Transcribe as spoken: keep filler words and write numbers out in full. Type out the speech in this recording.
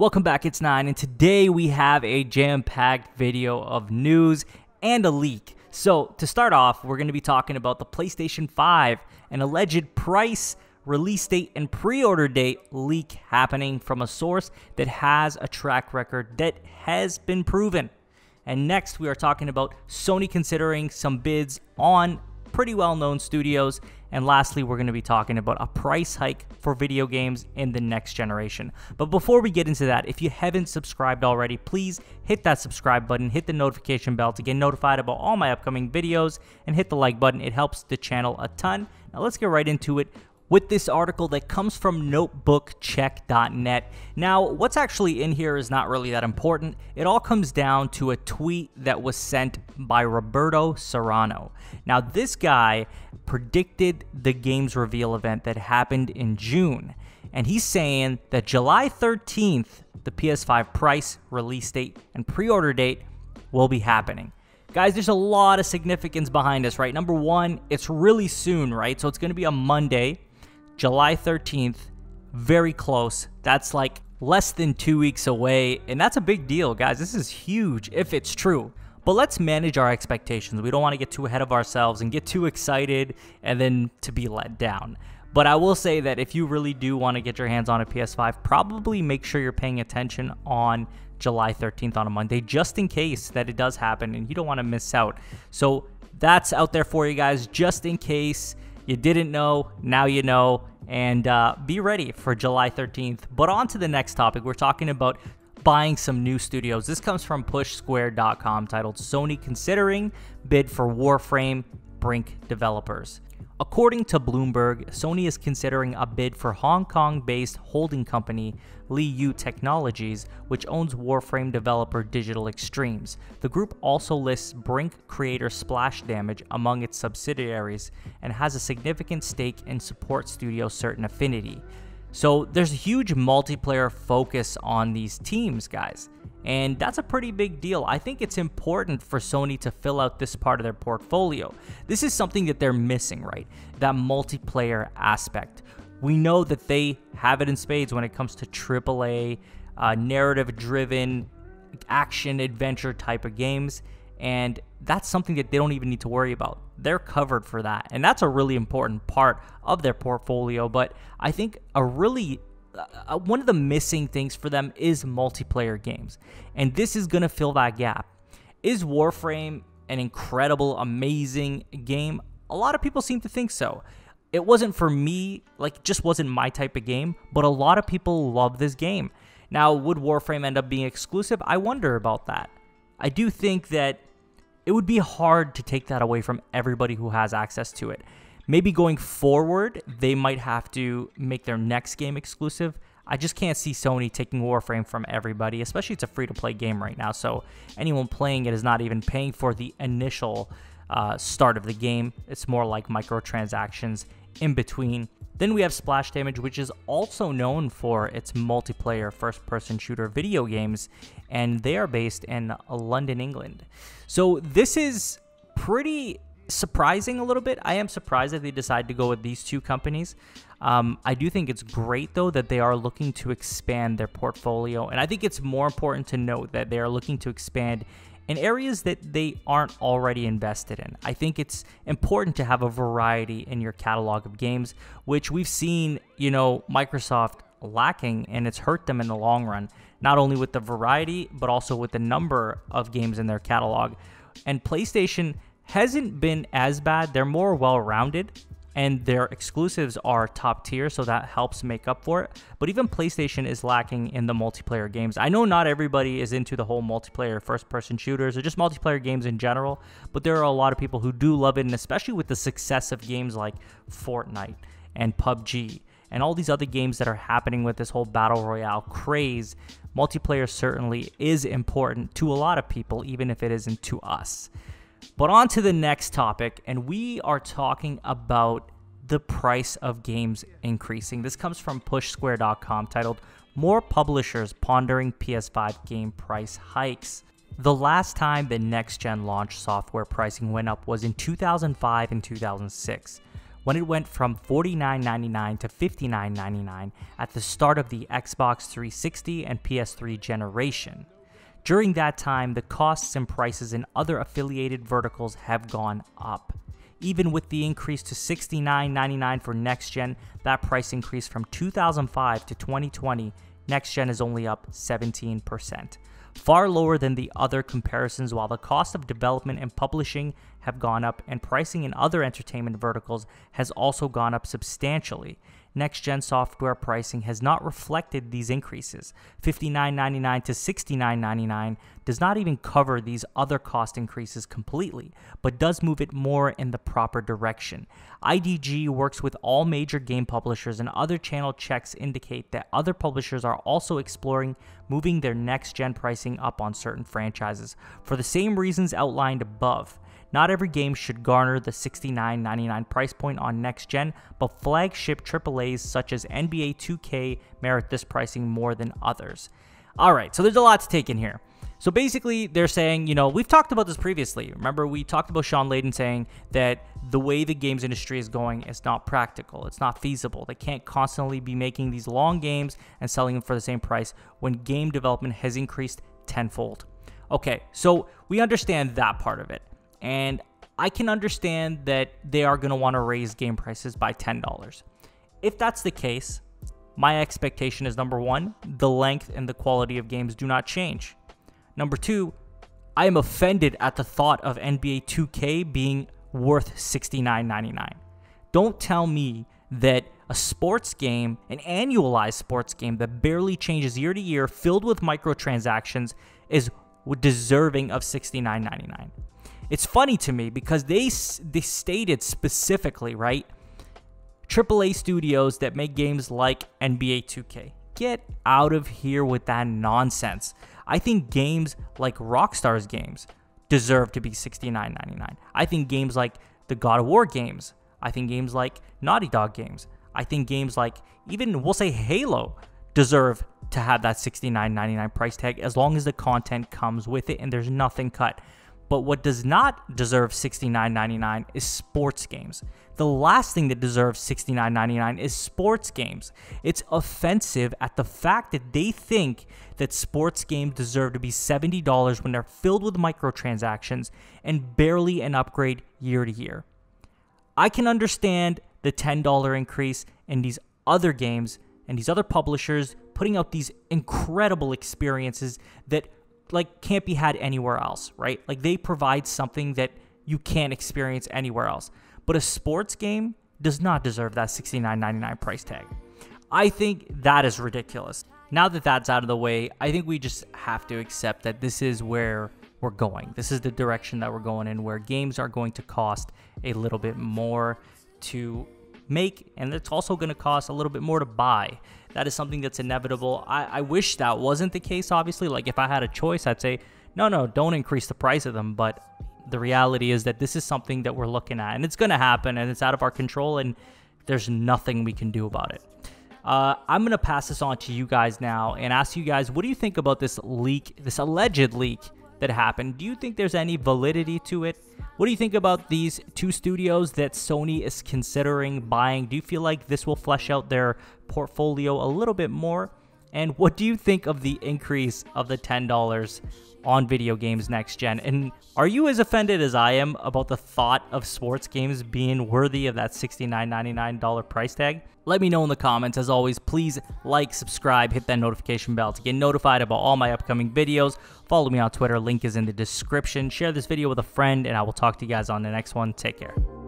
Welcome back, it's Nine, and today we have a jam-packed video of news and a leak. So, to start off, we're going to be talking about the PlayStation five, an alleged price, release date, and pre-order date leak happening from a source that has a track record that has been proven. And next, we are talking about Sony considering some bids on pretty well-known studios. And lastly, we're going to be talking about a price hike for video games in the next generation. But before we get into that, if you haven't subscribed already, please hit that subscribe button, hit the notification bell to get notified about all my upcoming videos, and hit the like button. It helps the channel a ton. Now let's get right into it with this article that comes from notebook check dot net. Now, what's actually in here is not really that important. It all comes down to a tweet that was sent by Roberto Serrano. Now, this guy predicted the games reveal event that happened in June, and he's saying that July thirteenth, the P S five price, release date, and pre-order date will be happening. Guys, there's a lot of significance behind this, right? Number one, it's really soon, right? So it's going to be a Monday, July thirteenth, very close. That's like less than two weeks away, and that's a big deal, guys. This is huge if it's true. But let's manage our expectations. We don't want to get too ahead of ourselves and get too excited and then to be let down. But I will say that if you really do want to get your hands on a P S five, probably make sure you're paying attention on July thirteenth on a Monday, just in case that it does happen and you don't want to miss out. So that's out there for you guys, just in case you didn't know, now you know, and uh, be ready for July thirteenth. But on to the next topic. We're talking about buying some new studios. This comes from push square dot com, titled Sony Considering Bid for Warframe Brink Developers. According to Bloomberg, Sony is considering a bid for Hong Kong-based holding company Liyu Technologies, which owns Warframe developer Digital Extremes. The group also lists Brink creator Splash Damage among its subsidiaries and has a significant stake in support studio Certain Affinity. So there's a huge multiplayer focus on these teams, guys, and that's a pretty big deal. I think it's important for Sony to fill out this part of their portfolio. This is something that they're missing, right? That multiplayer aspect. We know that they have it in spades when it comes to triple A, uh, narrative-driven, action-adventure type of games, and that's something that they don't even need to worry about. They're covered for that, and that's a really important part of their portfolio. But I think a really uh, one of the missing things for them is multiplayer games, and this is going to fill that gap. Is Warframe an incredible, amazing game? A lot of people seem to think so. It wasn't for me, like, it just wasn't my type of game, but a lot of people love this game. Now, would Warframe end up being exclusive? I wonder about that. I do think that it would be hard to take that away from everybody who has access to it. Maybe going forward, they might have to make their next game exclusive. I just can't see Sony taking Warframe from everybody, especially it's a free-to-play game right now, so anyone playing it is not even paying for the initial uh, start of the game. It's more like microtransactions in between. Then we have Splash Damage, which is also known for its multiplayer first-person shooter video games, and they are based in London, England. So this is pretty surprising a little bit. I am surprised that they decided to go with these two companies. Um, I do think it's great, though, that they are looking to expand their portfolio, and I think it's more important to note that they are looking to expand in areas that they aren't already invested in. I think it's important to have a variety in your catalog of games, which we've seen, you know, Microsoft lacking, and it's hurt them in the long run, not only with the variety, but also with the number of games in their catalog. And PlayStation hasn't been as bad. They're more well-rounded, and their exclusives are top tier, so that helps make up for it. But even PlayStation is lacking in the multiplayer games. I know not everybody is into the whole multiplayer first-person shooters or just multiplayer games in general, but there are a lot of people who do love it, and especially with the success of games like Fortnite and P U B G and all these other games that are happening with this whole Battle Royale craze, multiplayer certainly is important to a lot of people, even if it isn't to us. But on to the next topic, and we are talking about the price of games increasing. This comes from push square dot com, titled More Publishers Pondering P S five Game Price Hikes. The last time the next-gen launch software pricing went up was in two thousand five and two thousand six, when it went from forty-nine ninety-nine to fifty-nine ninety-nine at the start of the Xbox three sixty and P S three generation. During that time, the costs and prices in other affiliated verticals have gone up. Even with the increase to sixty-nine ninety-nine for next gen, that price increase from two thousand five to twenty twenty, next gen is only up seventeen percent. Far lower than the other comparisons, while the cost of development and publishing have gone up and pricing in other entertainment verticals has also gone up substantially. Next-gen software pricing has not reflected these increases. fifty-nine ninety-nine to sixty-nine ninety-nine does not even cover these other cost increases completely, but does move it more in the proper direction. I D G works with all major game publishers, and other channel checks indicate that other publishers are also exploring moving their next-gen pricing up on certain franchises for the same reasons outlined above. Not every game should garner the sixty-nine ninety-nine price point on next gen, but flagship triple A's such as N B A two K merit this pricing more than others. Alright, so there's a lot to take in here. So basically, they're saying, you know, we've talked about this previously. Remember, we talked about Shawn Layden saying that the way the games industry is going is not practical. It's not feasible. They can't constantly be making these long games and selling them for the same price when game development has increased tenfold. Okay, so we understand that part of it. And I can understand that they are going to want to raise game prices by ten dollars. If that's the case, my expectation is, number one, the length and the quality of games do not change. Number two, I am offended at the thought of N B A two K being worth sixty-nine ninety-nine. Don't tell me that a sports game, an annualized sports game that barely changes year to year, filled with microtransactions, is deserving of sixty-nine ninety-nine. It's funny to me because they they stated specifically, right? triple A studios that make games like N B A two K. Get out of here with that nonsense. I think games like Rockstar's games deserve to be sixty-nine ninety-nine. I think games like the God of War games, I think games like Naughty Dog games, I think games like even, we'll say, Halo deserve to have that sixty-nine ninety-nine price tag as long as the content comes with it and there's nothing cut. But what does not deserve sixty-nine ninety-nine is sports games. The last thing that deserves sixty-nine ninety-nine is sports games. It's offensive at the fact that they think that sports games deserve to be seventy dollars when they're filled with microtransactions and barely an upgrade year to year. I can understand the ten dollar increase in these other games and these other publishers putting out these incredible experiences that like can't be had anywhere else, right? Like they provide something that you can't experience anywhere else. But a sports game does not deserve that sixty-nine ninety-nine price tag. I think that is ridiculous. Now that that's out of the way, I think we just have to accept that this is where we're going. This is the direction that we're going in, where games are going to cost a little bit more to make, and it's also going to cost a little bit more to buy. That is something that's inevitable. I, I wish that wasn't the case, obviously. Like, if I had a choice, I'd say, no, no, don't increase the price of them. But the reality is that this is something that we're looking at, and it's going to happen, and it's out of our control, and there's nothing we can do about it. Uh, I'm going to pass this on to you guys now and ask you guys, what do you think about this leak, this alleged leak that happened? Do you think there's any validity to it? What do you think about these two studios that Sony is considering buying? Do you feel like this will flesh out their portfolio a little bit more? And what do you think of the increase of the ten dollars on video games next gen? And are you as offended as I am about the thought of sports games being worthy of that sixty-nine ninety-nine price tag? Let me know in the comments. As always, please like, subscribe, hit that notification bell to get notified about all my upcoming videos. Follow me on Twitter. Link is in the description. Share this video with a friend, and I will talk to you guys on the next one. Take care.